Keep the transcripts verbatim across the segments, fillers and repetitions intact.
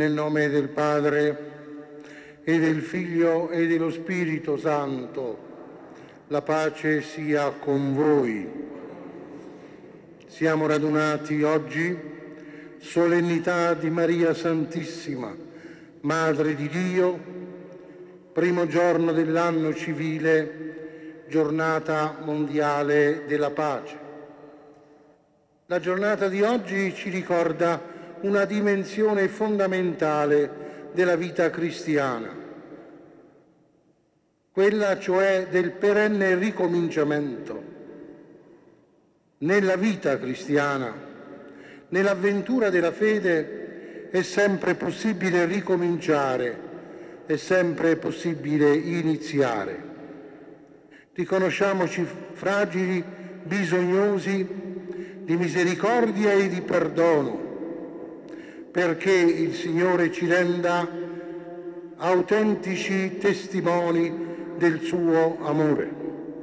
Nel nome del Padre e del Figlio e dello Spirito Santo, la pace sia con voi. Siamo radunati oggi, solennità di Maria Santissima, Madre di Dio, primo giorno dell'anno civile, giornata mondiale della pace. La giornata di oggi ci ricorda una dimensione fondamentale della vita cristiana, quella cioè del perenne ricominciamento. Nella vita cristiana, nell'avventura della fede, è sempre possibile ricominciare, è sempre possibile iniziare. Riconosciamoci fragili, bisognosi di misericordia e di perdono, perché il Signore ci renda autentici testimoni del suo amore.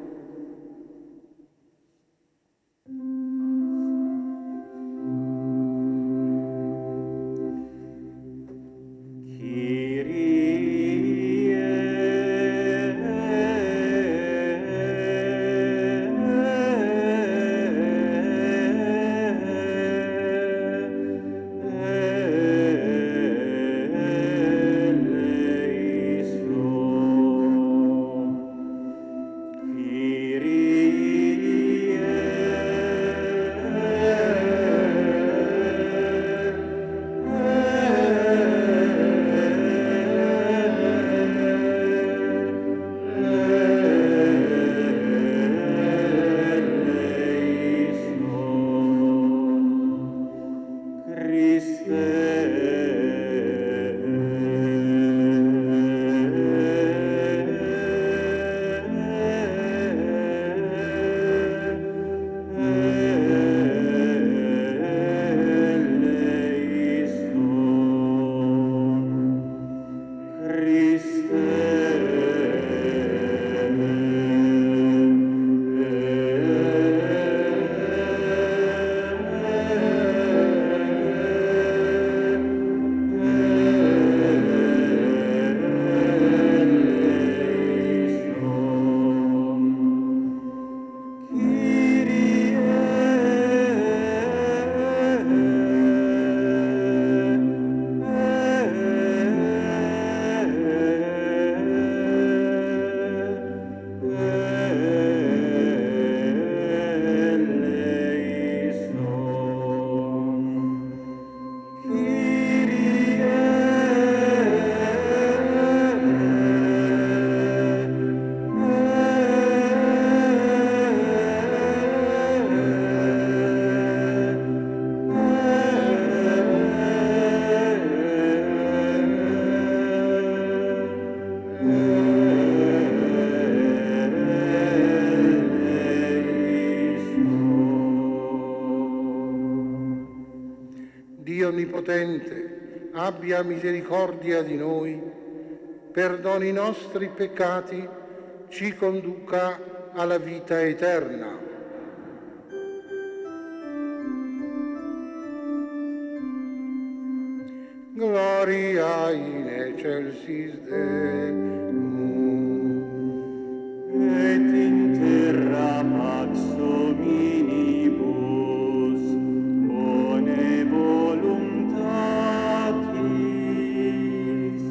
Onnipotente, abbia misericordia di noi, perdoni i nostri peccati, ci conduca alla vita eterna. Gloria in excelsis Deum, et in terra pax hominibus, bone voluntatis,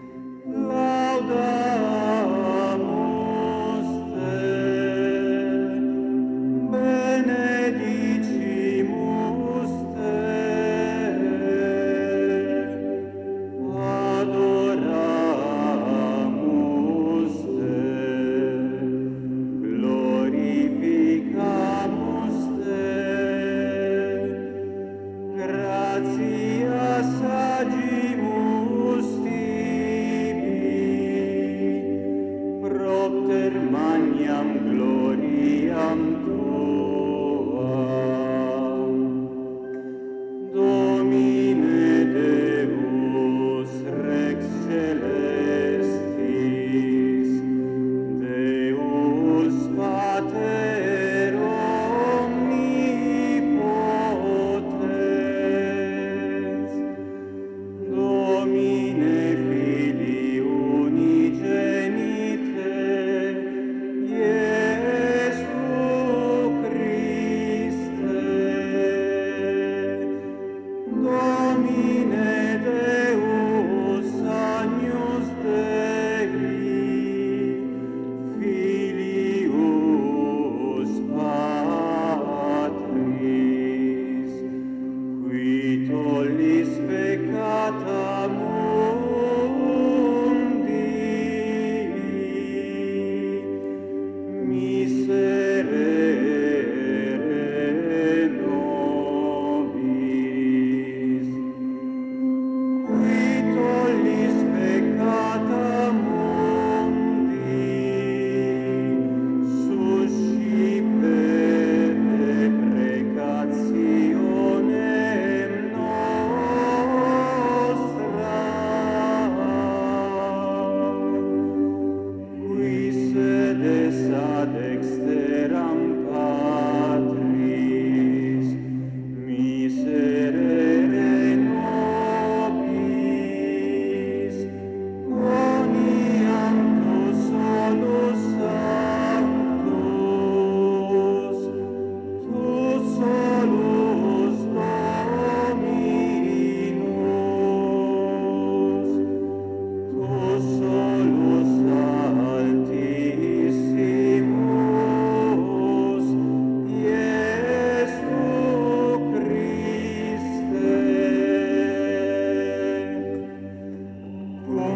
laudamus te, benedicimus te, adoramus te, glorificamus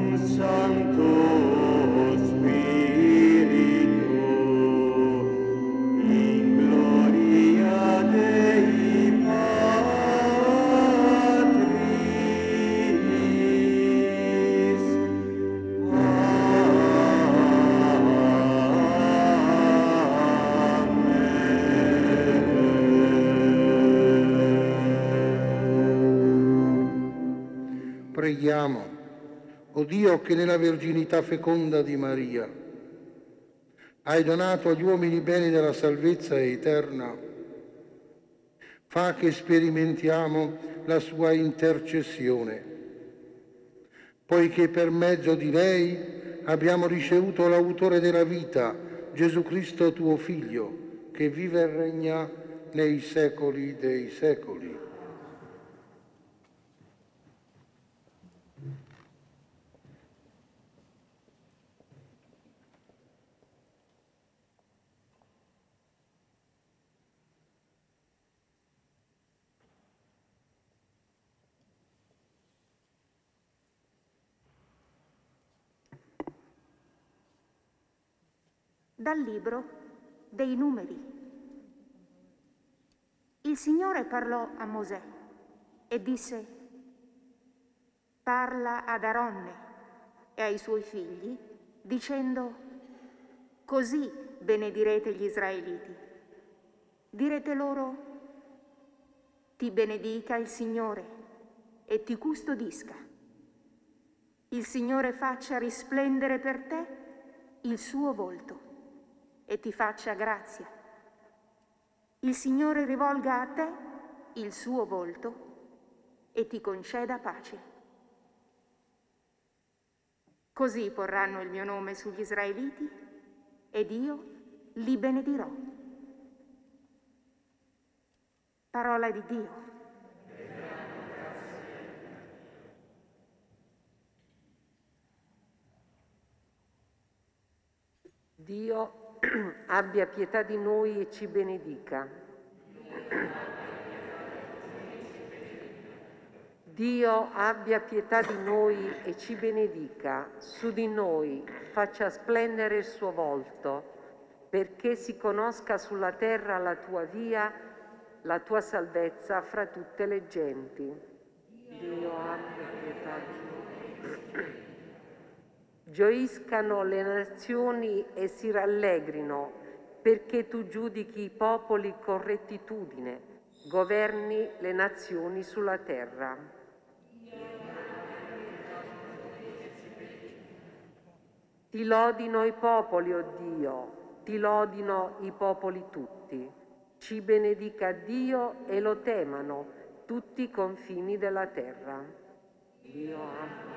con Santo Spirito, in gloria Dei Patris. Preghiamo. O Dio, che nella verginità feconda di Maria hai donato agli uomini i beni della salvezza eterna, fa che sperimentiamo la sua intercessione, poiché per mezzo di lei abbiamo ricevuto l'autore della vita, Gesù Cristo tuo Figlio, che vive e regna nei secoli dei secoli. Dal libro dei Numeri. Il Signore parlò a Mosè e disse: parla ad Aronne e ai suoi figli, dicendo: così benedirete gli israeliti. Direte loro: ti benedica il Signore e ti custodisca. Il Signore faccia risplendere per te il suo volto e ti faccia grazia. Il Signore rivolga a te il suo volto e ti conceda pace. Così porranno il mio nome sugli israeliti ed io li benedirò. Parola di Dio. Dio abbia pietà di noi e ci benedica. Dio abbia pietà di noi e ci benedica, su di noi faccia splendere il suo volto, perché si conosca sulla terra la tua via, la tua salvezza fra tutte le genti. Dio abbia pietà di noi. Gioiscano le nazioni e si rallegrino, perché tu giudichi i popoli con rettitudine, governi le nazioni sulla terra. Ti lodino i popoli, o Dio, ti lodino i popoli tutti. Ci benedica Dio e lo temano tutti i confini della terra. Dio abbia.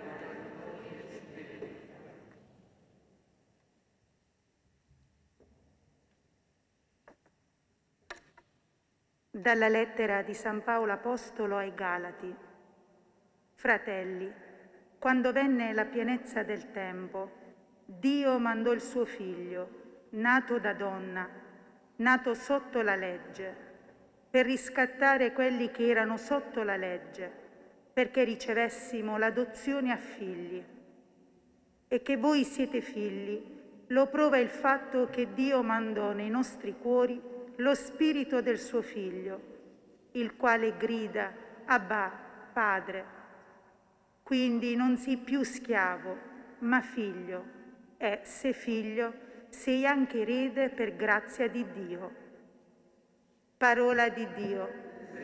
Dalla lettera di San Paolo Apostolo ai Galati. Fratelli, quando venne la pienezza del tempo, Dio mandò il suo Figlio, nato da donna, nato sotto la legge, per riscattare quelli che erano sotto la legge, perché ricevessimo l'adozione a figli. E che voi siete figli, lo prova il fatto che Dio mandò nei nostri cuori lo spirito del suo Figlio, il quale grida: Abba, Padre. Quindi non sei più schiavo, ma figlio, e se figlio, sei anche erede per grazia di Dio. Parola di Dio.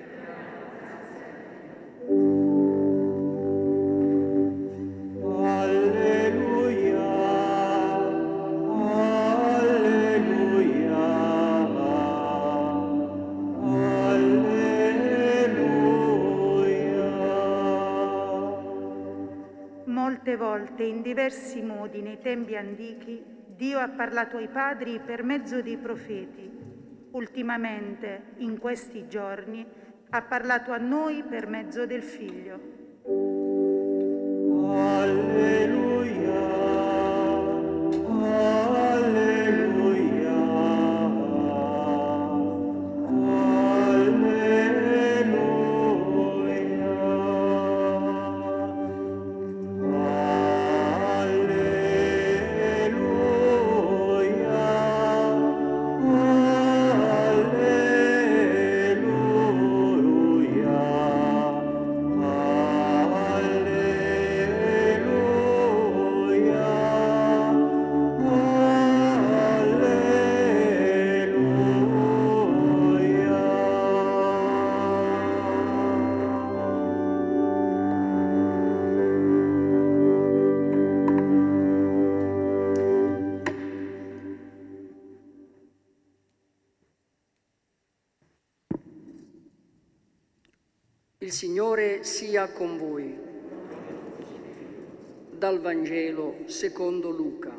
Molte volte, in diversi modi, nei tempi antichi, Dio ha parlato ai padri per mezzo dei profeti. Ultimamente, in questi giorni, ha parlato a noi per mezzo del Figlio. Alleluia, alleluia, alleluia. Signore sia con voi. Dal Vangelo secondo Luca.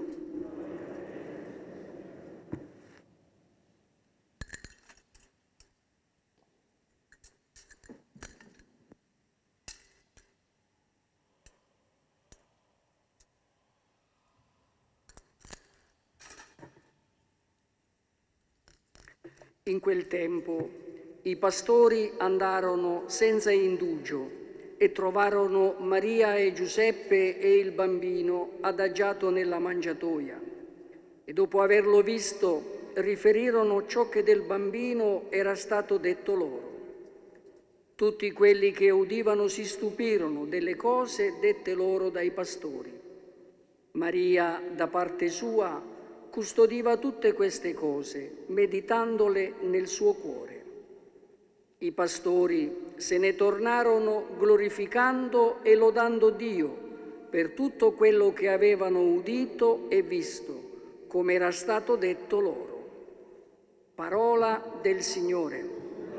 In quel tempo i pastori andarono senza indugio e trovarono Maria e Giuseppe e il bambino adagiato nella mangiatoia. E dopo averlo visto, riferirono ciò che del bambino era stato detto loro. Tutti quelli che udivano si stupirono delle cose dette loro dai pastori. Maria, da parte sua, custodiva tutte queste cose, meditandole nel suo cuore. I pastori se ne tornarono glorificando e lodando Dio per tutto quello che avevano udito e visto, come era stato detto loro. Parola del Signore.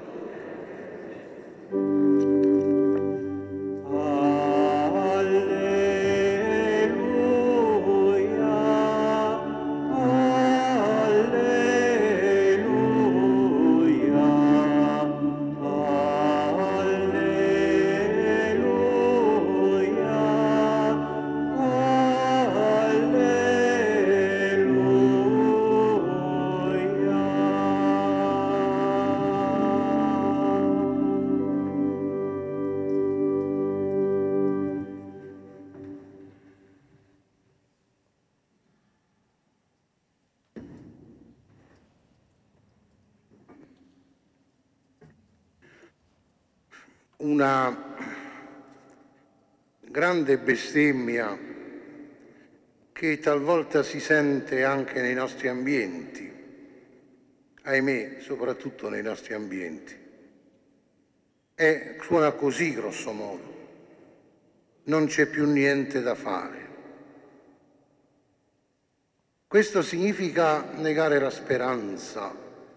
Una grande bestemmia che talvolta si sente anche nei nostri ambienti, ahimè, soprattutto nei nostri ambienti. È, suona così, grosso modo: non c'è più niente da fare. Questo significa negare la speranza.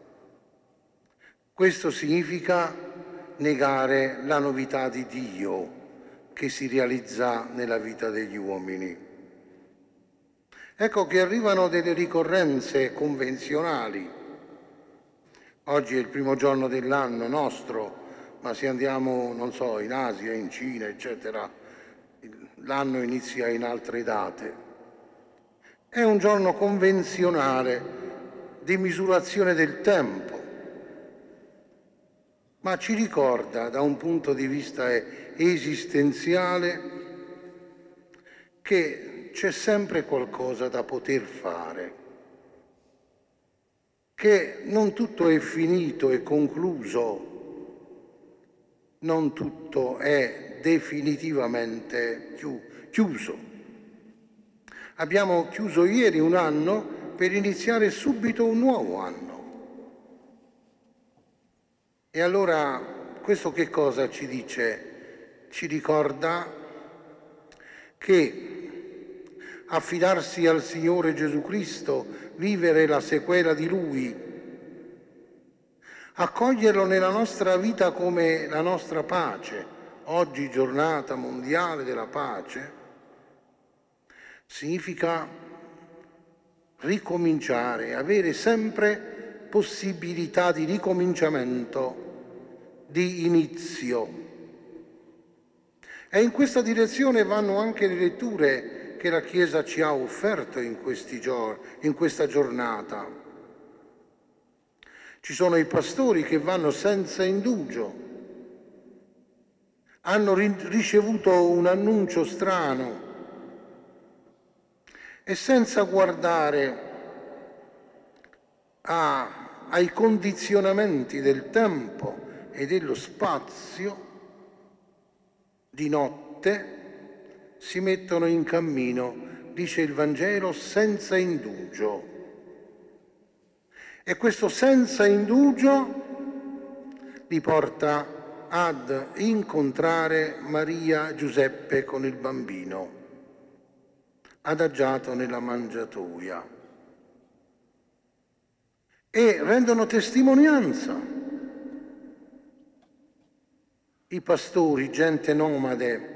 Questo significa negare la novità di Dio che si realizza nella vita degli uomini. Ecco che arrivano delle ricorrenze convenzionali. Oggi è il primo giorno dell'anno nostro, ma se andiamo, non so, in Asia, in Cina, eccetera, l'anno inizia in altre date. È un giorno convenzionale di misurazione del tempo, ma ci ricorda da un punto di vista esistenziale che c'è sempre qualcosa da poter fare, che non tutto è finito e concluso, non tutto è definitivamente chiuso. Abbiamo chiuso ieri un anno per iniziare subito un nuovo anno. E allora questo che cosa ci dice? Ci ricorda che affidarsi al Signore Gesù Cristo, vivere la sequela di Lui, accoglierlo nella nostra vita come la nostra pace, oggi giornata mondiale della pace, significa ricominciare, avere sempre possibilità di ricominciamento, di inizio. E in questa direzione vanno anche le letture che la Chiesa ci ha offerto in questi giorni, in questa giornata. Ci sono i pastori che vanno senza indugio, hanno ricevuto un annuncio strano e senza guardare a, ai condizionamenti del tempo e dello spazio, di notte si mettono in cammino, dice il Vangelo, senza indugio. E questo senza indugio li porta ad incontrare Maria Giuseppe con il bambino, adagiato nella mangiatoia. E rendono testimonianza. i pastori, gente nomade,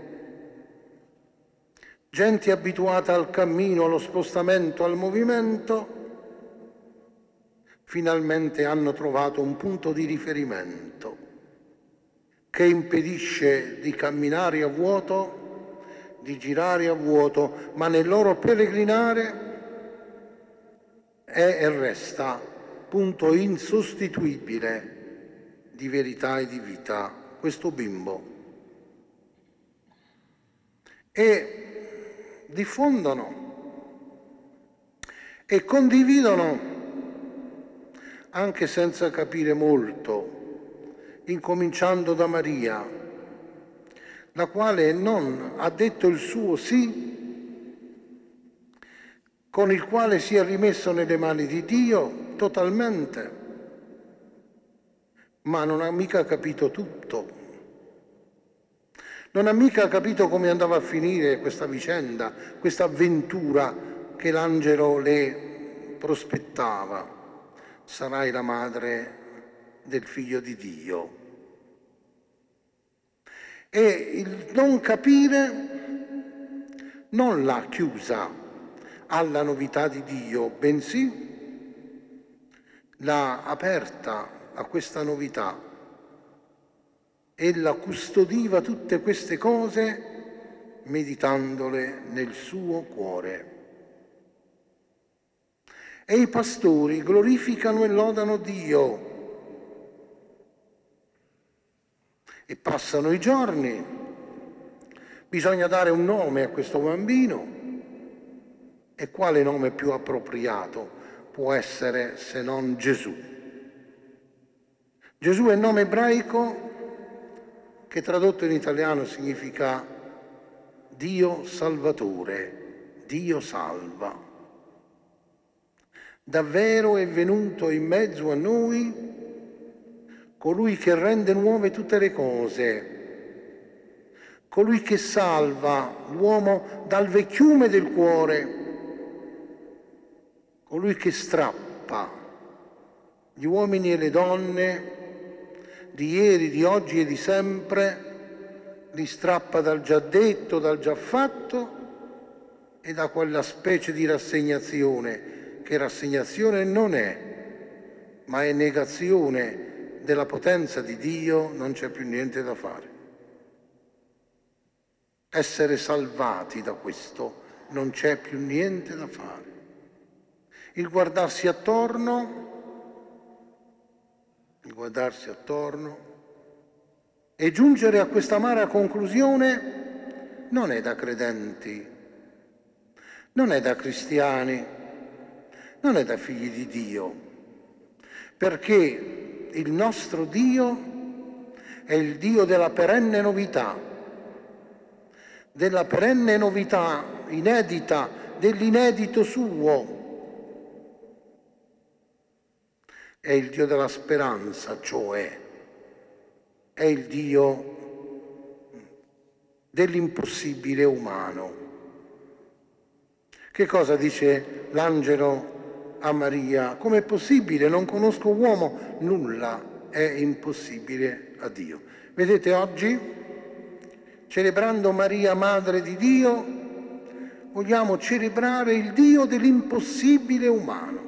gente abituata al cammino, allo spostamento, al movimento, finalmente hanno trovato un punto di riferimento che impedisce di camminare a vuoto, di girare a vuoto, ma nel loro peregrinare è e resta punto insostituibile di verità e di vita, questo bimbo. E diffondono e condividono anche senza capire molto, incominciando da Maria, la quale non ha detto il suo sì, con il quale si è rimesso nelle mani di Dio totalmente, ma non ha mica capito tutto. Non ha mica capito come andava a finire questa vicenda, questa avventura che l'angelo le prospettava. Sarai la madre del figlio di Dio. E il non capire non l'ha chiusa alla novità di Dio, bensì l'ha aperta a questa novità. Ella custodiva tutte queste cose meditandole nel suo cuore. E i pastori glorificano e lodano Dio. E passano i giorni, bisogna dare un nome a questo bambino. E quale nome più appropriato può essere se non Gesù? Gesù è il nome ebraico che tradotto in italiano significa Dio Salvatore, Dio salva. Davvero è venuto in mezzo a noi colui che rende nuove tutte le cose, colui che salva l'uomo dal vecchiume del cuore, colui che strappa gli uomini e le donne di ieri, di oggi e di sempre, li strappa dal già detto, dal già fatto e da quella specie di rassegnazione che rassegnazione non è, ma è negazione della potenza di Dio, non c'è più niente da fare. Essere salvati da questo, non c'è più niente da fare. Il guardarsi attorno, il guardarsi attorno e giungere a questa amara conclusione non è da credenti, non è da cristiani, non è da figli di Dio, perché il nostro Dio è il Dio della perenne novità, della perenne novità inedita, dell'inedito suo. È il Dio della speranza, cioè è il Dio dell'impossibile umano. Che cosa dice l'angelo a Maria? Com'è possibile? Non conosco uomo. Nulla è impossibile a Dio. Vedete, oggi, celebrando Maria, Madre di Dio, vogliamo celebrare il Dio dell'impossibile umano.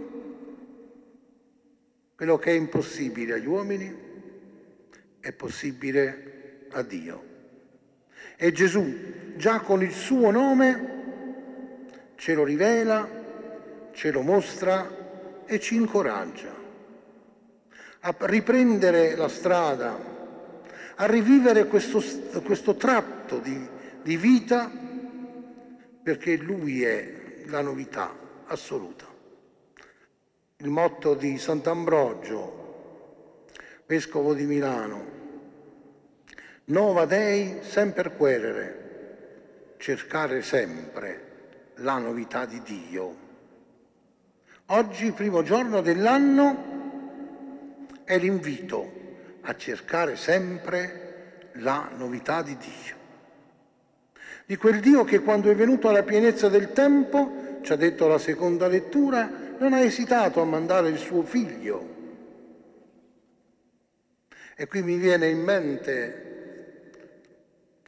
Quello che è impossibile agli uomini è possibile a Dio. E Gesù, già con il suo nome, ce lo rivela, ce lo mostra e ci incoraggia a riprendere la strada, a rivivere questo, questo tratto di, di vita, perché Lui è la novità assoluta. Il motto di Sant'Ambrogio, vescovo di Milano: Nova Dei semper querere, cercare sempre la novità di Dio. Oggi, primo giorno dell'anno, è l'invito a cercare sempre la novità di Dio. Di quel Dio che, quando è venuto alla pienezza del tempo, ci ha detto la seconda lettura, non ha esitato a mandare il suo figlio. E qui mi viene in mente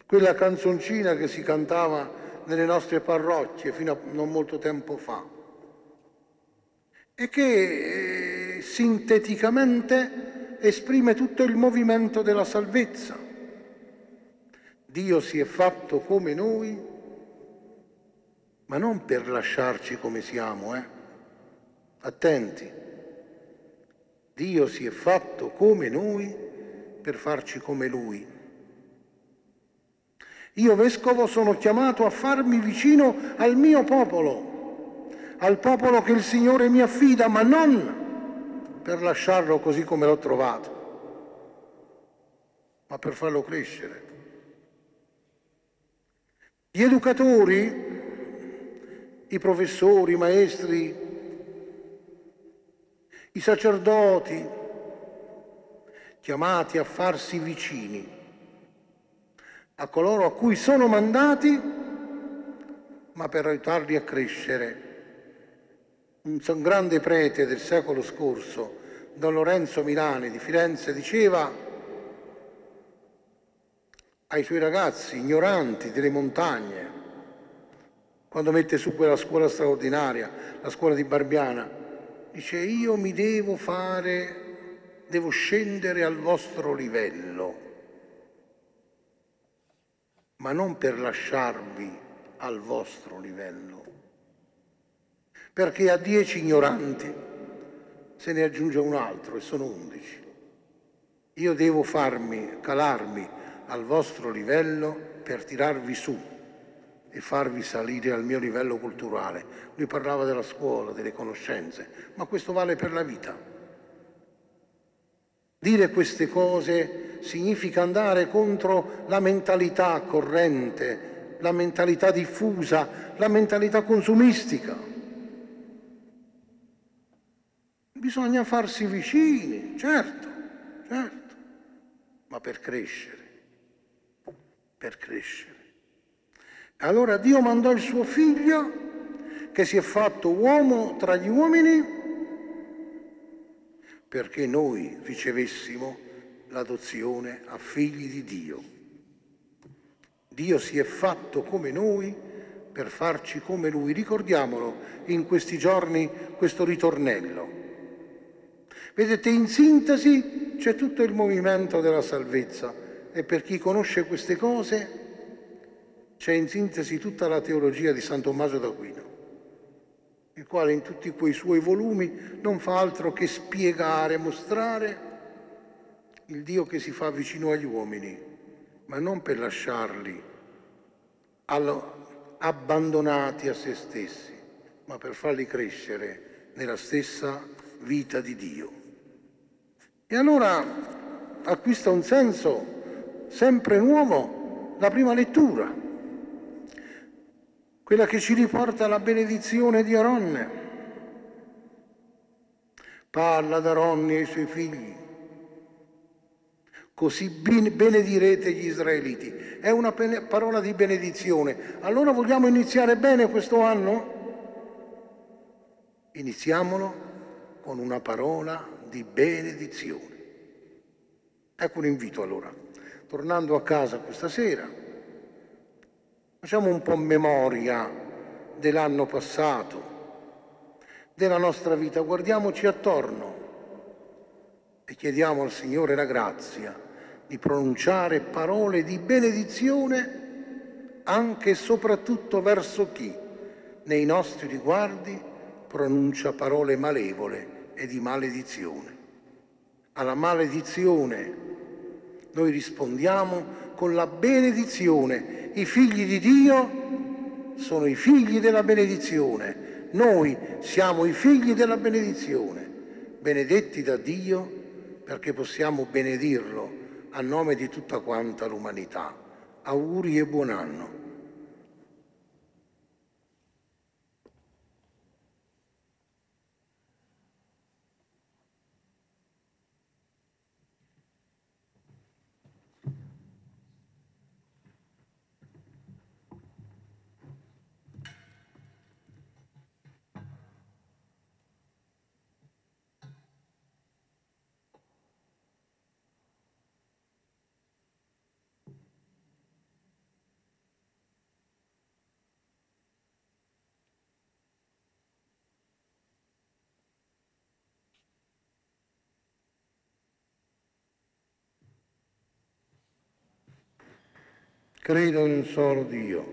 quella canzoncina che si cantava nelle nostre parrocchie fino a non molto tempo fa e che eh, sinteticamente esprime tutto il movimento della salvezza. Dio si è fatto come noi, ma non per lasciarci come siamo, eh? Attenti. Dio si è fatto come noi per farci come Lui. Io, vescovo, sono chiamato a farmi vicino al mio popolo, al popolo che il Signore mi affida, ma non per lasciarlo così come l'ho trovato, ma per farlo crescere. Gli educatori, i professori, i maestri, i sacerdoti, chiamati a farsi vicini a coloro a cui sono mandati, ma per aiutarli a crescere. Un grande prete del secolo scorso, Don Lorenzo Milani di Firenze, diceva ai suoi ragazzi ignoranti delle montagne, quando mette su quella scuola straordinaria, la scuola di Barbiana, dice: io mi devo fare, devo scendere al vostro livello, ma non per lasciarvi al vostro livello, perché a dieci ignoranti se ne aggiunge un altro e sono undici. Io devo farmi, calarmi al vostro livello per tirarvi su e farvi salire al mio livello culturale. Lui parlava della scuola, delle conoscenze, ma questo vale per la vita. Dire queste cose significa andare contro la mentalità corrente, la mentalità diffusa, la mentalità consumistica. Bisogna farsi vicini, certo, certo, ma per crescere, per crescere. Allora Dio mandò il suo figlio, che si è fatto uomo tra gli uomini, perché noi ricevessimo l'adozione a figli di Dio. Dio si è fatto come noi per farci come Lui. Ricordiamolo in questi giorni questo ritornello. Vedete, in sintesi c'è tutto il movimento della salvezza e per chi conosce queste cose c'è in sintesi tutta la teologia di San Tommaso d'Aquino, il quale in tutti quei suoi volumi non fa altro che spiegare, mostrare il Dio che si fa vicino agli uomini, ma non per lasciarli abbandonati a se stessi, ma per farli crescere nella stessa vita di Dio. E allora acquista un senso sempre nuovo la prima lettura, quella che ci riporta alla benedizione di Aronne. Parla ad Aronne e ai suoi figli: così benedirete gli israeliti. È una parola di benedizione. Allora vogliamo iniziare bene questo anno? Iniziamolo con una parola di benedizione. Ecco un invito allora. Tornando a casa questa sera, facciamo un po' memoria dell'anno passato, della nostra vita, guardiamoci attorno e chiediamo al Signore la grazia di pronunciare parole di benedizione anche e soprattutto verso chi, nei nostri riguardi, pronuncia parole malevole e di maledizione. Alla maledizione noi rispondiamo con la benedizione. I figli di Dio sono i figli della benedizione. Noi siamo i figli della benedizione, benedetti da Dio perché possiamo benedirlo a nome di tutta quanta l'umanità. Auguri e buon anno. Credo in un solo Dio.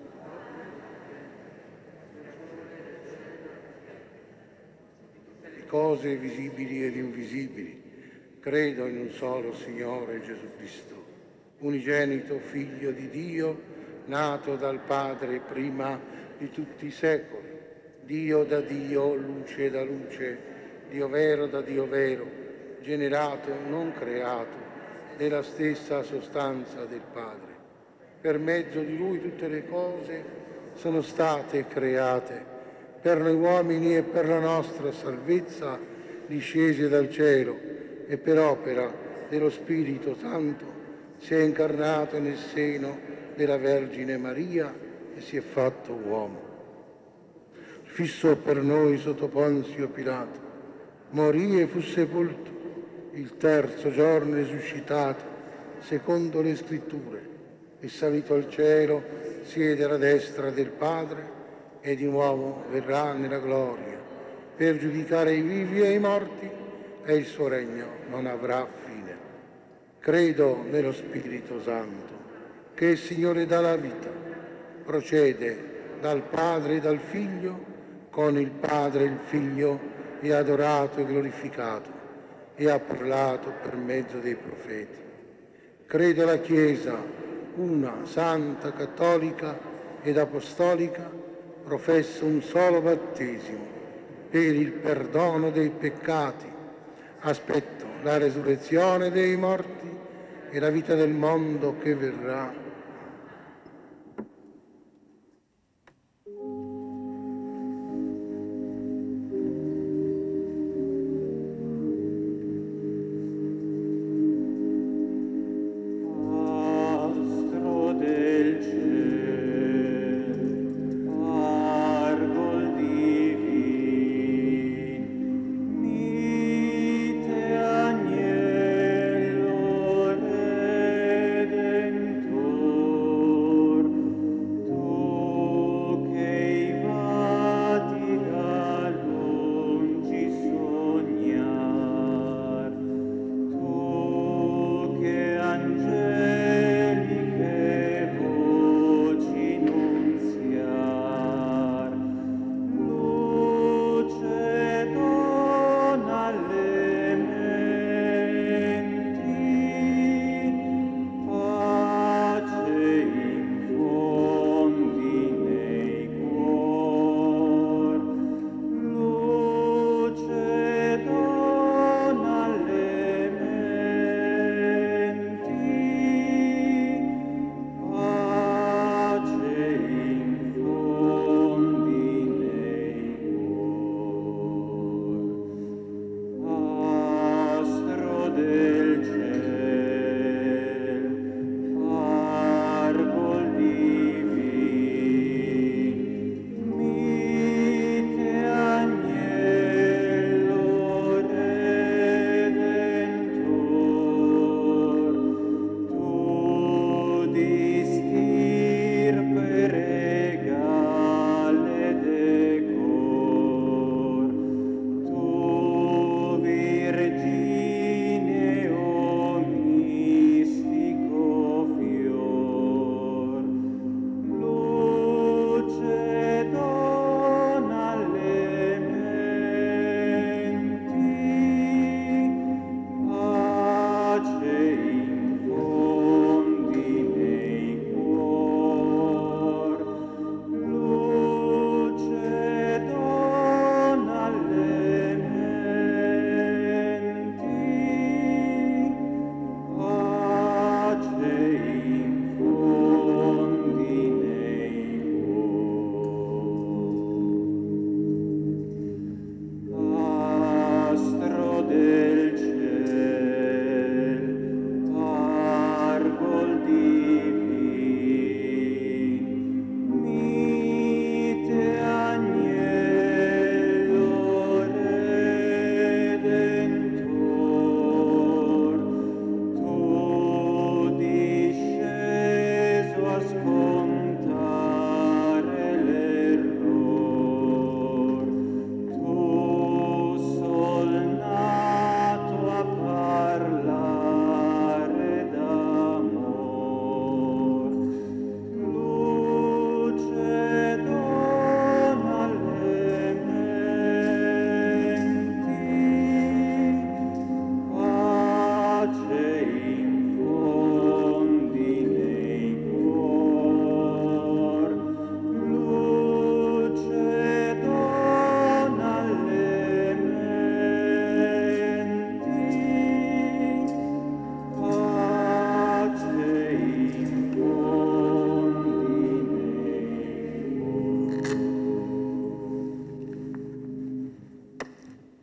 Le cose visibili ed invisibili. Credo in un solo Signore Gesù Cristo, unigenito Figlio di Dio, nato dal Padre prima di tutti i secoli, Dio da Dio, luce da luce, Dio vero da Dio vero, generato, non creato, della stessa sostanza del Padre. Per mezzo di Lui tutte le cose sono state create, per noi uomini e per la nostra salvezza discese dal cielo, e per opera dello Spirito Santo si è incarnato nel seno della Vergine Maria e si è fatto uomo. Fisso per noi sotto Ponzio Pilato, morì e fu sepolto, il terzo giorno risuscitato, secondo le Scritture, è salito al cielo, siede alla destra del Padre e di nuovo verrà nella gloria per giudicare i vivi e i morti, e il suo regno non avrà fine. Credo nello Spirito Santo, che il Signore dà la vita, procede dal Padre e dal Figlio, con il Padre e il Figlio è adorato e glorificato, e ha parlato per mezzo dei profeti. Credo alla Chiesa, una, santa, cattolica ed apostolica, professo un solo battesimo per il perdono dei peccati. Aspetto la resurrezione dei morti e la vita del mondo che verrà. Astro del cielo, arbol divin, mite agnello redentor.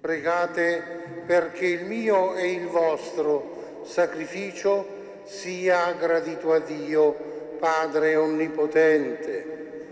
Pregate perché il mio e il vostro sacrificio sia gradito a Dio, Padre Onnipotente.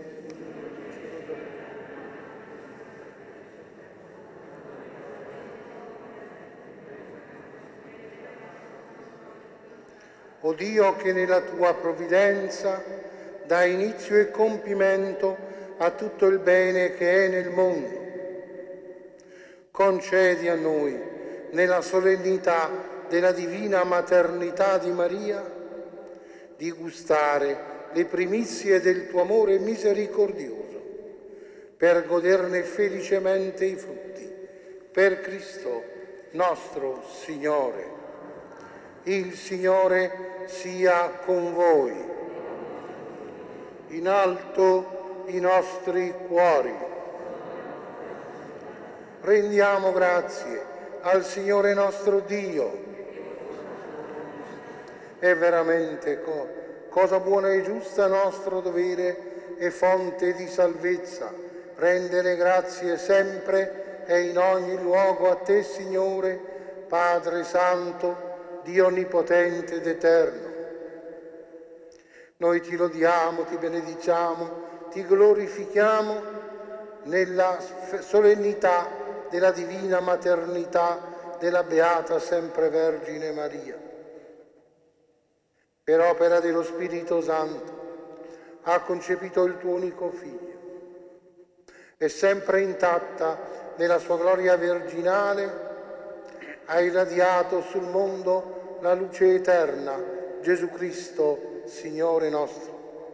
O Dio, che nella tua provvidenza dai inizio e compimento a tutto il bene che è nel mondo, concedi a noi, nella solennità della divina maternità di Maria, di gustare le primizie del tuo amore misericordioso, per goderne felicemente i frutti. Per Cristo nostro Signore. Il Signore sia con voi. In alto i nostri cuori. Rendiamo grazie al Signore nostro Dio. È veramente co- cosa buona e giusta nostro dovere e fonte di salvezza. Rendere grazie sempre e in ogni luogo a te, Signore, Padre Santo, Dio Onnipotente ed Eterno. Noi ti lodiamo, ti benediciamo, ti glorifichiamo nella solennità della divina maternità della Beata Sempre Vergine Maria. Per opera dello Spirito Santo ha concepito il tuo unico Figlio e sempre intatta nella sua gloria virginale ha irradiato sul mondo la luce eterna, Gesù Cristo, Signore nostro.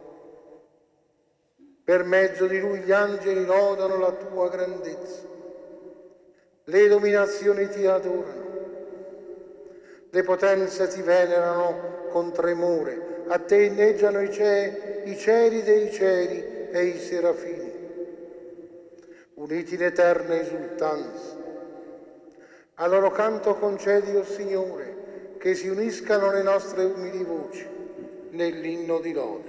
Per mezzo di Lui gli angeli lodano la tua grandezza, le dominazioni ti adorano, le potenze ti venerano con tremore, a te inneggiano i, ce- i cieli dei cieli e i serafini, uniti in eterna esultanza. A loro canto concedi, o Signore, che si uniscano le nostre umili voci nell'inno di lode.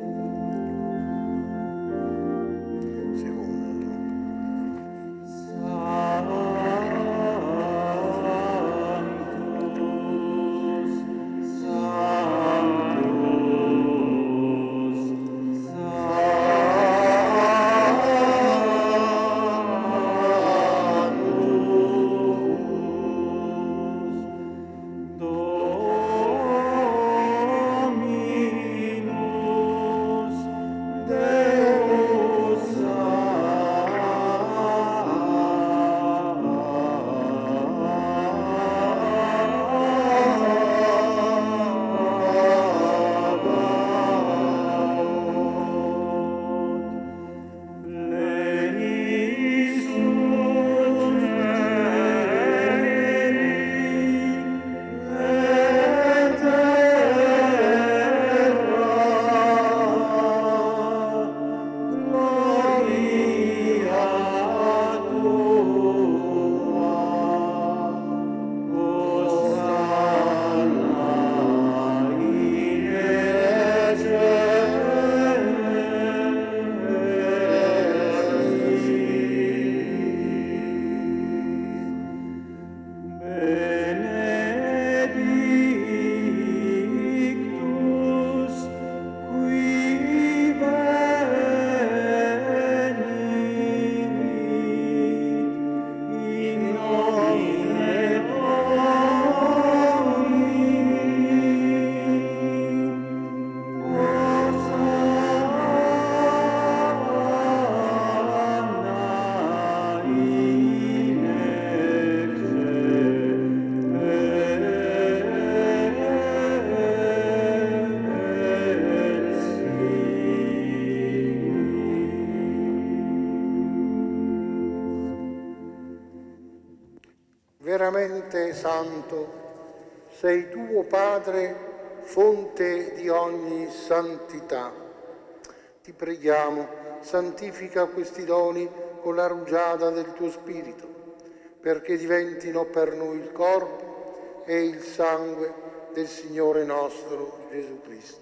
Veramente santo, sei tu, o Padre, fonte di ogni santità. Ti preghiamo, santifica questi doni con la rugiada del tuo Spirito, perché diventino per noi il corpo e il sangue del Signore nostro Gesù Cristo.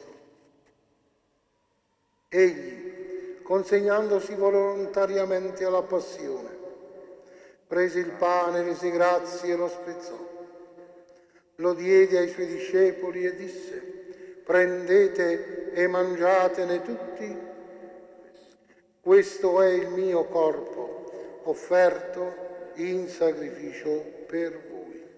Egli, consegnandosi volontariamente alla passione, Prese il pane, rese grazie e lo spezzò. Lo diede ai suoi discepoli e disse: prendete e mangiatene tutti. Questo è il mio corpo, offerto in sacrificio per voi.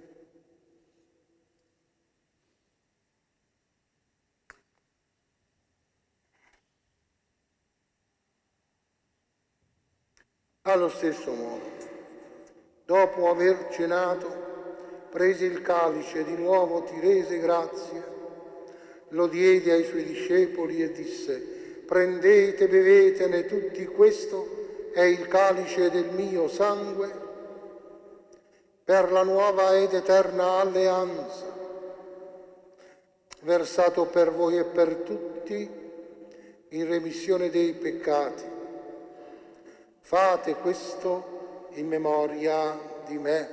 Allo stesso modo, dopo aver cenato, prese il calice, di nuovo ti rese grazie, lo diede ai suoi discepoli e disse: prendete, bevetene tutti, questo è il calice del mio sangue, per la nuova ed eterna alleanza, versato per voi e per tutti in remissione dei peccati. Fate questo in memoria di me.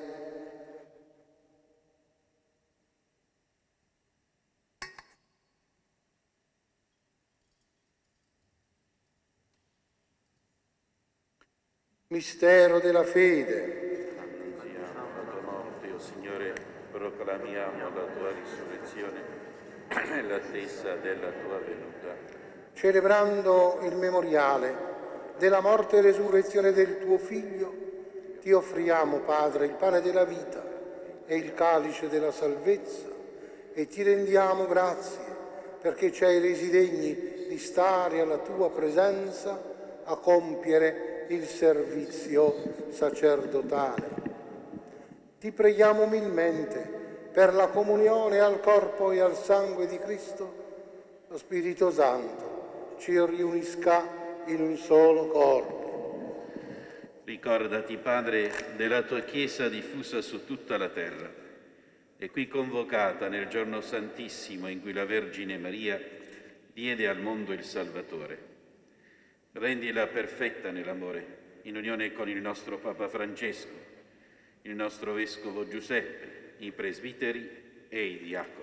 Mistero della fede. Annunziamo la tua morte, o Signore, proclamiamo la tua risurrezione nell'attesa della tua venuta. Celebrando il memoriale della morte e resurrezione del tuo Figlio, ti offriamo, Padre, il pane della vita e il calice della salvezza, e ti rendiamo grazie perché ci hai resi degni di stare alla tua presenza a compiere il servizio sacerdotale. Ti preghiamo umilmente per la comunione al corpo e al sangue di Cristo. Lo Spirito Santo ci riunisca in un solo corpo. Ricordati, Padre, della tua Chiesa diffusa su tutta la terra e qui convocata nel giorno santissimo in cui la Vergine Maria diede al mondo il Salvatore. Rendila perfetta nell'amore, in unione con il nostro Papa Francesco, il nostro Vescovo Giuseppe, i presbiteri e i diaconi.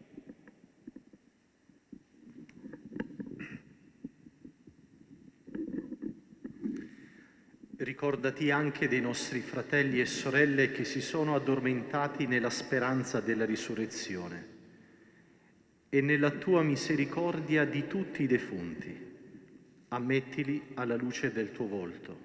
Ricordati anche dei nostri fratelli e sorelle che si sono addormentati nella speranza della risurrezione e nella tua misericordia di tutti i defunti. Ammettili alla luce del tuo volto.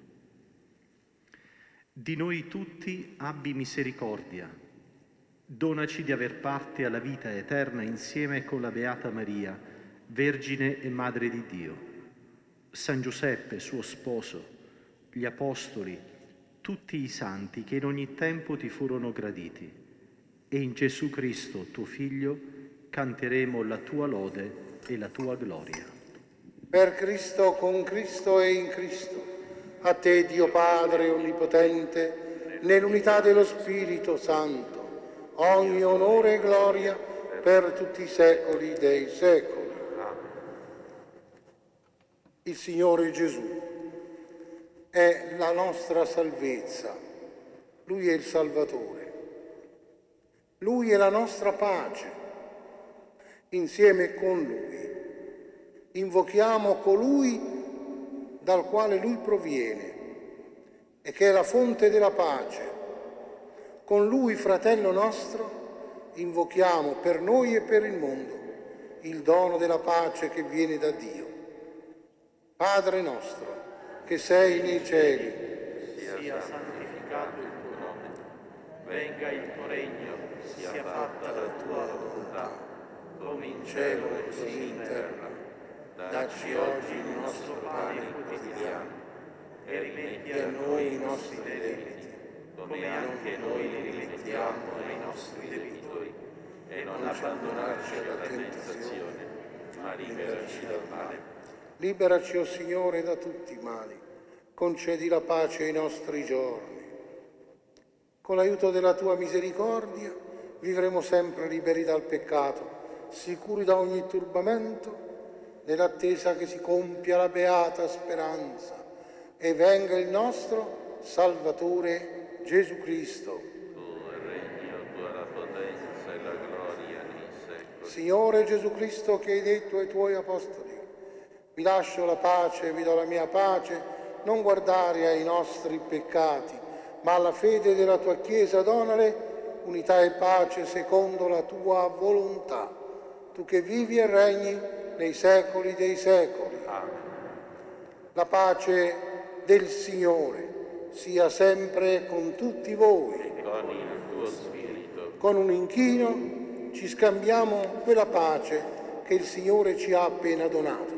Di noi tutti abbi misericordia. Donaci di aver parte alla vita eterna insieme con la Beata Maria, Vergine e Madre di Dio, San Giuseppe, suo sposo, gli Apostoli, tutti i santi che in ogni tempo ti furono graditi, e in Gesù Cristo, tuo Figlio, canteremo la tua lode e la tua gloria. Per Cristo, con Cristo e in Cristo, a te, Dio Padre Onnipotente, nell'unità dello Spirito Santo, ogni onore e gloria per tutti i secoli dei secoli. Il Signore Gesù è la nostra salvezza, Lui è il Salvatore, Lui è la nostra pace. Insieme con Lui invochiamo colui dal quale Lui proviene e che è la fonte della pace. Con Lui, fratello nostro, invochiamo per noi e per il mondo il dono della pace che viene da Dio. Padre nostro, che sei nei cieli, sia santificato il tuo nome, venga il tuo regno, sia fatta la tua volontà, come in cielo e così in terra. Dacci oggi il nostro pane quotidiano e rimetti a noi i nostri debiti, come anche noi li rimettiamo ai nostri debitori, e non abbandonarci alla tentazione, ma liberaci dal male. Liberaci, o Signore, da tutti i mali. Concedi la pace ai nostri giorni. Con l'aiuto della tua misericordia vivremo sempre liberi dal peccato, sicuri da ogni turbamento, nell'attesa che si compia la beata speranza e venga il nostro Salvatore Gesù Cristo. Tuo è il regno, tua la potenza e la gloria nei secoli. Signore Gesù Cristo, che hai detto ai tuoi apostoli: vi lascio la pace, vi do la mia pace, non guardare ai nostri peccati, ma alla fede della tua Chiesa donale unità e pace secondo la tua volontà, tu che vivi e regni nei secoli dei secoli. Amen. La pace del Signore sia sempre con tutti voi. E con il tuo spirito. Con un inchino ci scambiamo quella pace che il Signore ci ha appena donato.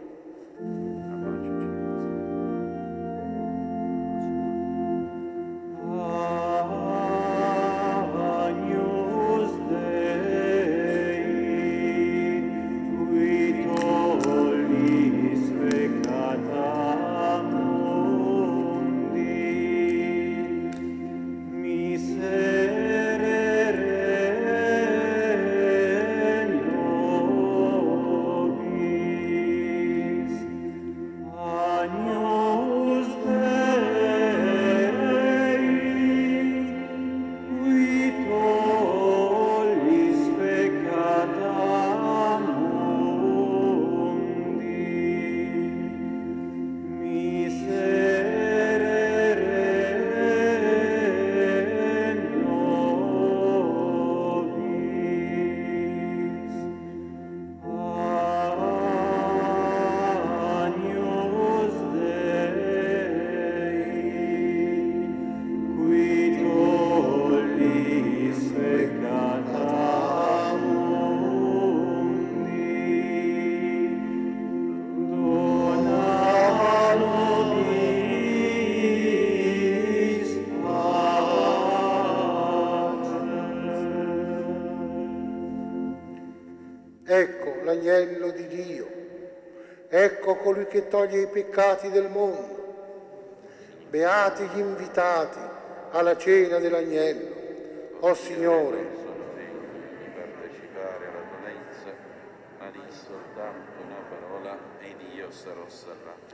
Ecco l'agnello di Dio, ecco colui che toglie i peccati del mondo. Beati gli invitati alla cena dell'agnello. O Signore, sono degno di partecipare alla tua mensa, ma di soltanto una parola ed io sarò salvato.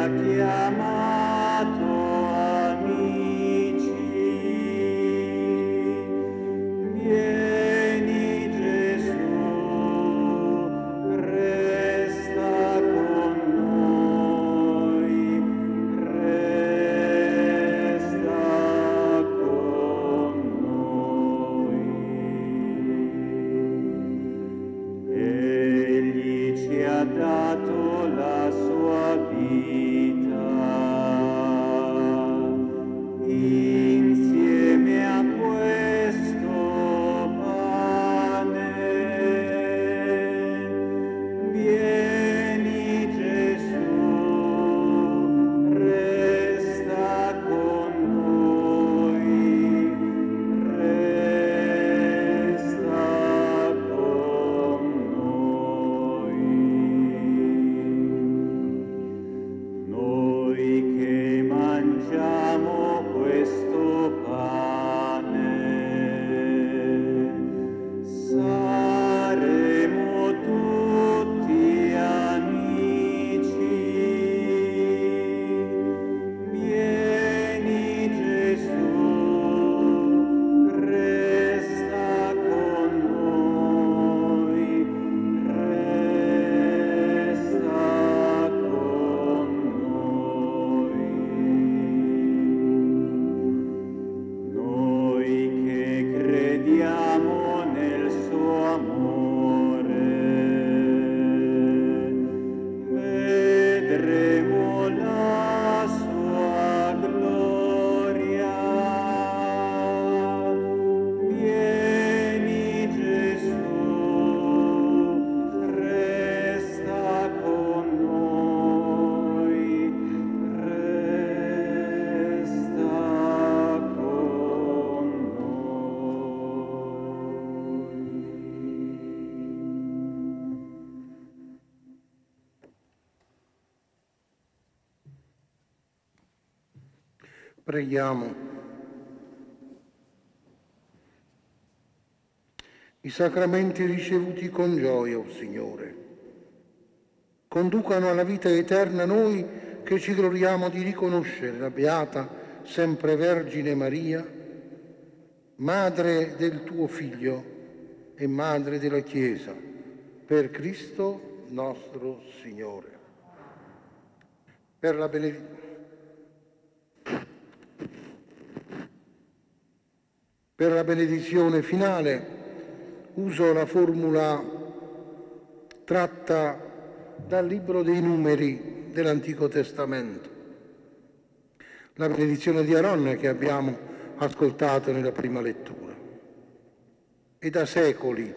Preghiamo. I sacramenti ricevuti con gioia, o Signore, conducano alla vita eterna noi che ci gloriamo di riconoscere la Beata Sempre Vergine Maria, Madre del tuo Figlio e Madre della Chiesa, per Cristo nostro Signore. Per la benedizione. Per la benedizione finale uso la formula tratta dal libro dei Numeri dell'Antico Testamento. La benedizione di Aaron che abbiamo ascoltato nella prima lettura. È da secoli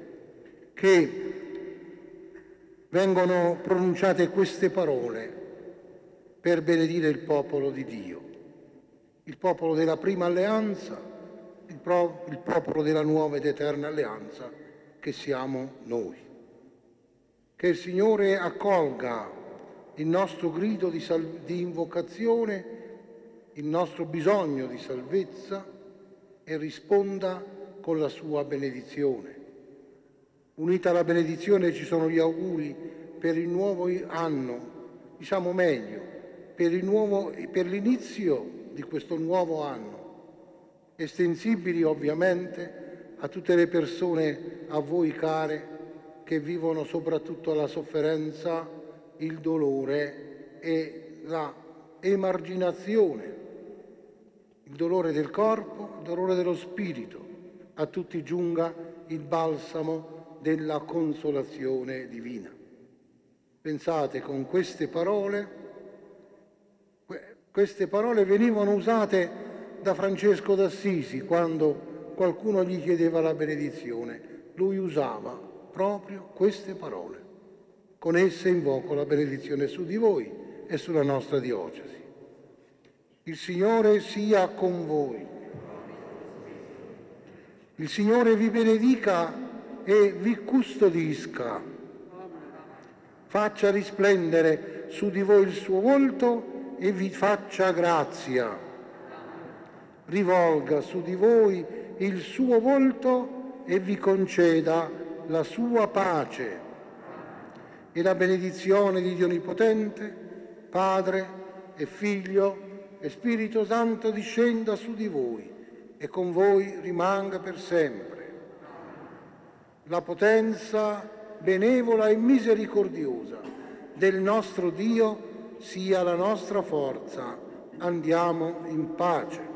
che vengono pronunciate queste parole per benedire il popolo di Dio, il popolo della prima alleanza, Il, pro, il popolo della nuova ed eterna alleanza che siamo noi. Che il Signore accolga il nostro grido di, sal- di invocazione, il nostro bisogno di salvezza e risponda con la sua benedizione. Unita alla benedizione ci sono gli auguri per il nuovo anno, diciamo meglio, per, il nuovo, per l'inizio di questo nuovo anno, estensibili ovviamente a tutte le persone a voi care che vivono soprattutto la sofferenza, il dolore e la emarginazione, il dolore del corpo, il dolore dello spirito. A tutti giunga il balsamo della consolazione divina. Pensate, con queste parole, queste parole venivano usate da Francesco d'Assisi quando qualcuno gli chiedeva la benedizione. Lui usava proprio queste parole. Con esse invoco la benedizione su di voi e sulla nostra diocesi. Il Signore sia con voi. Il Signore vi benedica e vi custodisca. Faccia risplendere su di voi il suo volto e vi faccia grazia. Rivolga su di voi il suo volto e vi conceda la sua pace. E la benedizione di Dio Onnipotente, Padre e Figlio e Spirito Santo discenda su di voi e con voi rimanga per sempre. La potenza benevola e misericordiosa del nostro Dio sia la nostra forza. Andiamo in pace.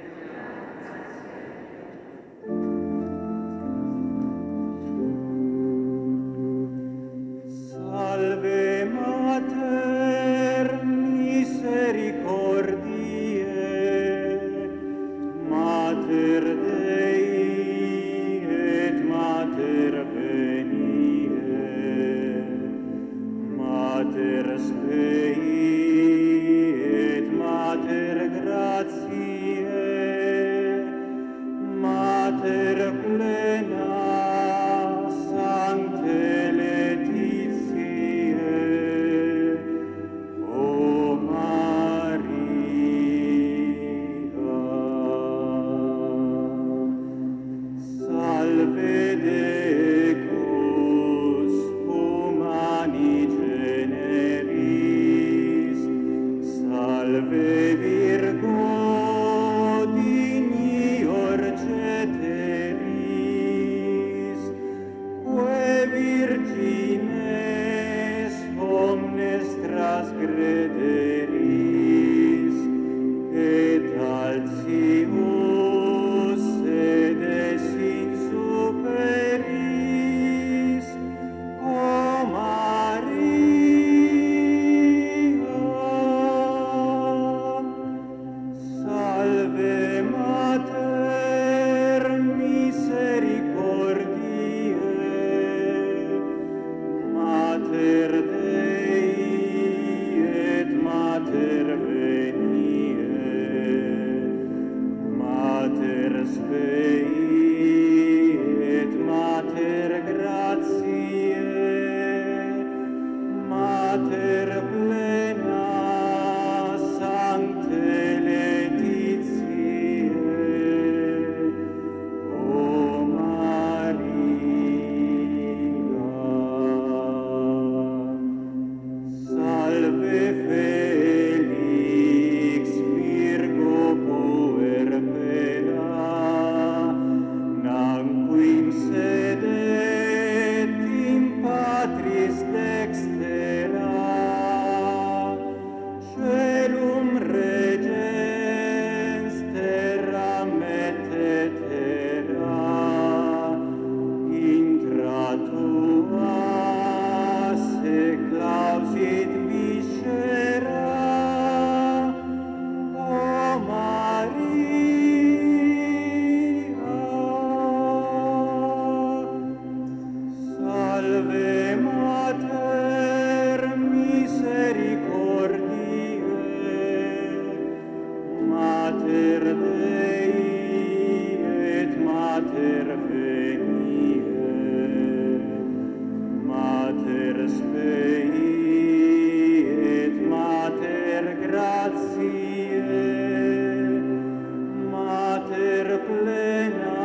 Salve Mater misericordiae, Mater Dei et Mater veniae, Mater Spei et Mater gratiae, Mater plena Sancte Laetitiae, O Maria. Salve Decus, humani generis, salve Virgo dignior ceteris, que virgines omnes transgrederis, et altius sedes in superis, O Maria. Salve Mater misericordiae, Mater Dei et Mater veniae, Mater Spei et Mater gratiae, Mater plena Sancte Laetitiae, O Maria. Salve Felix, Virgo puerpera, nanquim sedet in patris dextera, celum regens terram et terra, intra tua se clausit viscera, O Maria. Salve Mater misericordiae, Mater Dei et Mater veniae, Mater Spei et Mater gratiae, Mater plena